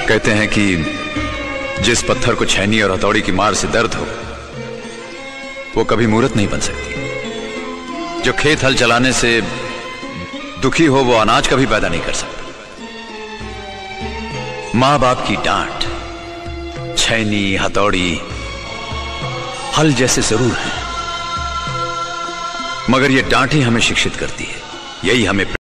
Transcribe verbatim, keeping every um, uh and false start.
कहते हैं कि जिस पत्थर को छैनी और हथौड़ी की मार से दर्द हो वो कभी मूर्त नहीं बन सकती। जो खेत हल चलाने से दुखी हो वो अनाज कभी पैदा नहीं कर सकता। मां बाप की डांट, छैनी, हथौड़ी हल जैसे जरूर हैं, मगर ये डांट ही हमें शिक्षित करती है, यही हमें